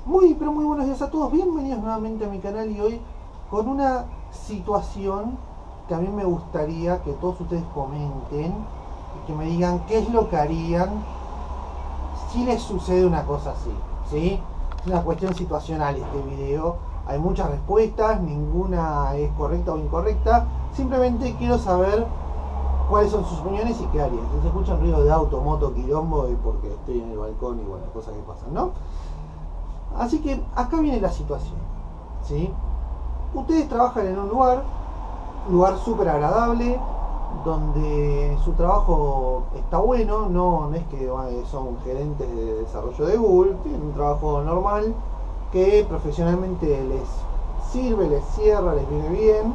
Pero muy buenos días a todos, bienvenidos nuevamente a mi canal y hoy con una situación que a mí me gustaría que todos ustedes comenten y que me digan qué es lo que harían si les sucede una cosa así, ¿sí? Es una cuestión situacional este video, hay muchas respuestas, ninguna es correcta o incorrecta, simplemente quiero saber cuáles son sus opiniones y qué harían. Si se escuchan ruido de auto, moto, quilombo, es porque estoy en el balcón y bueno, cosas que pasan, ¿no? Así que acá viene la situación, ¿sí? Ustedes trabajan en un lugar súper agradable, donde su trabajo está bueno, no es que son gerentes de desarrollo de Google, tienen un trabajo normal que profesionalmente les sirve, les cierra, les viene bien.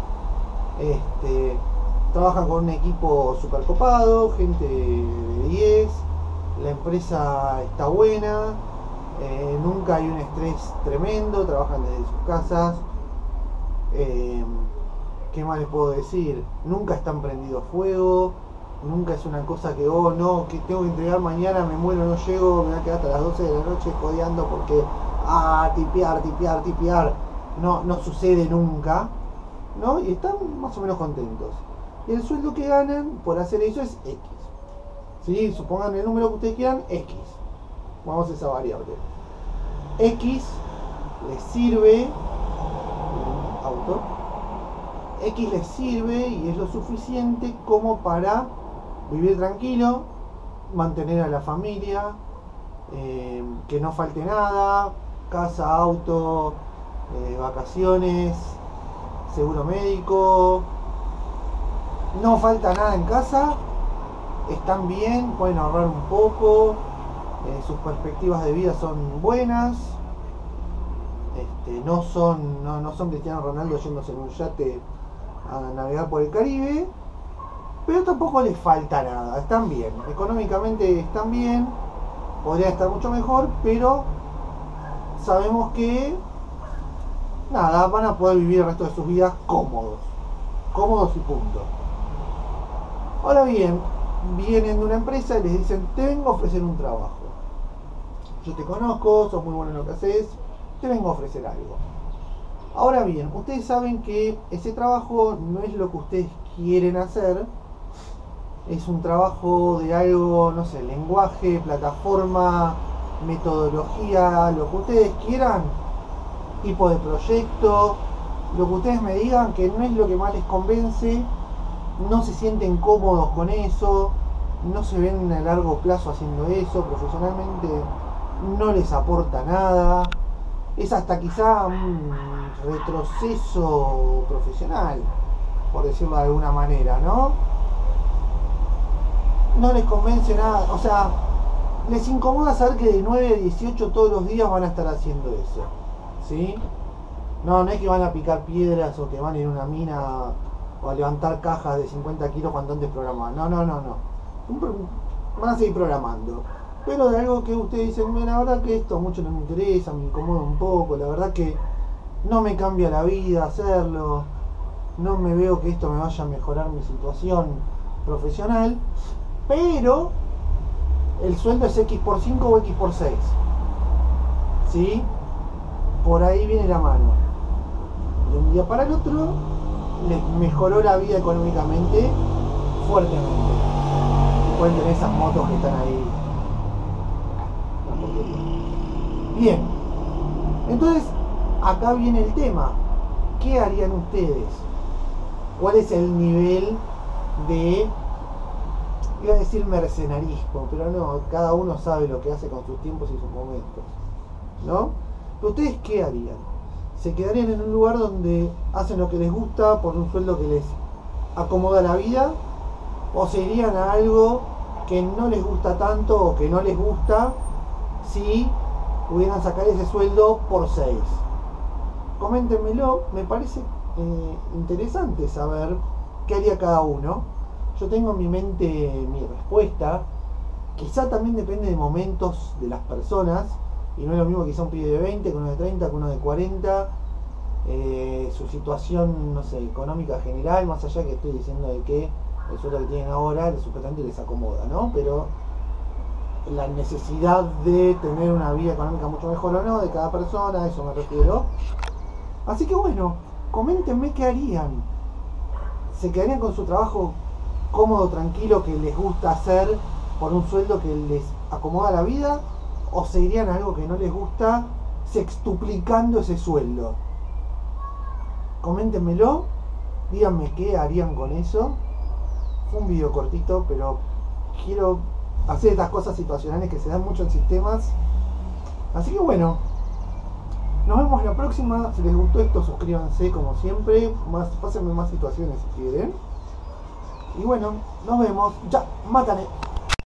Trabajan con un equipo super copado, gente de 10, la empresa está buena. Nunca hay un estrés tremendo, trabajan desde sus casas. ¿Qué más les puedo decir? Nunca están prendidos fuego, nunca es una cosa que, oh no, que tengo que entregar mañana, me muero, no llego, me voy a quedar hasta las 12 de la noche codeando porque, tipear. No sucede nunca, ¿no? Y están más o menos contentos. Y el sueldo que ganan por hacer eso es X. ¿Sí? Supongan el número que ustedes quieran, X. Vamos a esa variable. X les sirve, X les sirve y es lo suficiente como para vivir tranquilo, mantener a la familia, que no falte nada, casa, auto, vacaciones, seguro médico, no falta nada en casa, están bien, pueden ahorrar un poco. Sus perspectivas de vida son buenas, no son Cristiano Ronaldo yéndose en un yate a navegar por el Caribe, pero tampoco les falta nada, están bien, económicamente están bien, podría estar mucho mejor, pero sabemos que nada, van a poder vivir el resto de sus vidas cómodos y punto. Ahora bien, vienen de una empresa y les dicen, te vengo a ofrecer un trabajo. Yo te conozco, sos muy bueno en lo que haces, te vengo a ofrecer algo. Ahora bien, ustedes saben que ese trabajo no es lo que ustedes quieren hacer, es un trabajo de algo, no sé, lenguaje, plataforma, metodología, lo que ustedes quieran, tipo de proyecto, lo que ustedes me digan que no es lo que más les convence, no se sienten cómodos con eso, no se ven a largo plazo haciendo eso, profesionalmente no les aporta nada, es hasta quizá un retroceso profesional, por decirlo de alguna manera, ¿no? No les convence nada, o sea, les incomoda saber que de 9 a 18 todos los días van a estar haciendo eso, ¿sí? No es que van a picar piedras o que van a ir a una mina o a levantar cajas de 50 kilos cuando antes programaban, no. Van a seguir programando, pero de algo que ustedes dicen, la verdad que esto mucho no me interesa, me incomoda un poco, la verdad que no me cambia la vida hacerlo, no me veo que esto me vaya a mejorar mi situación profesional, pero el sueldo es X por 5 o X por 6, ¿sí? Por ahí viene la mano. De un día para el otro les mejoró la vida económicamente fuertemente. Pueden tener esas motos que están ahí. Bien, entonces acá viene el tema. ¿Qué harían ustedes? ¿Cuál es el nivel de, iba a decir mercenarismo, pero no, cada uno sabe lo que hace con sus tiempos y sus momentos, ¿no? Pero ustedes, ¿qué harían? ¿Se quedarían en un lugar donde hacen lo que les gusta por un sueldo que les acomoda la vida? ¿O se irían a algo que no les gusta tanto o que no les gusta si pudieran sacar ese sueldo por 6? Coméntenmelo, me parece interesante saber qué haría cada uno. Yo tengo en mi mente mi respuesta, quizá también depende de momentos de las personas, y no es lo mismo quizá un pibe de 20 que uno de 30, que uno de 40, su situación, no sé, económica general, más allá que estoy diciendo de que el sueldo que tienen ahora supuestamente les acomoda, ¿no? Pero la necesidad de tener una vida económica mucho mejor o no de cada persona, a eso me refiero. Así que bueno, coméntenme qué harían. ¿Se quedarían con su trabajo cómodo, tranquilo, que les gusta hacer por un sueldo que les acomoda la vida? ¿O se irían a algo que no les gusta, sextuplicando ese sueldo? Coméntenmelo, díganme qué harían con eso. Fue un video cortito, pero quiero hacer estas cosas situacionales que se dan mucho en sistemas. Así que bueno, nos vemos la próxima. Si les gustó esto, suscríbanse como siempre. Pásenme más situaciones si quieren. Y bueno, nos vemos. Ya, mátane.